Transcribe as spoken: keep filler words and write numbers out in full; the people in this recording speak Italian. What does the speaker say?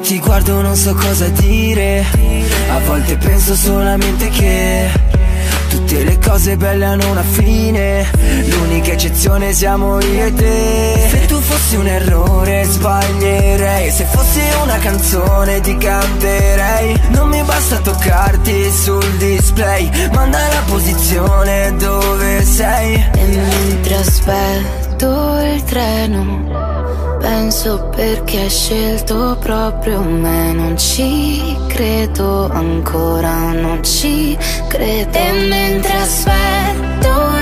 ti guardo non so cosa dire. A volte penso solamente che tutte le cose belle hanno una fine, l'unica eccezione siamo io e te. Se tu fossi un errore sbaglierei, se fossi una canzone ti canterei. Non mi basta toccarti sul display, manda la posizione dove sei. E mentre aspetto il treno penso perché hai scelto proprio me. Non ci credo ancora, non ci credo. E mentre aspetto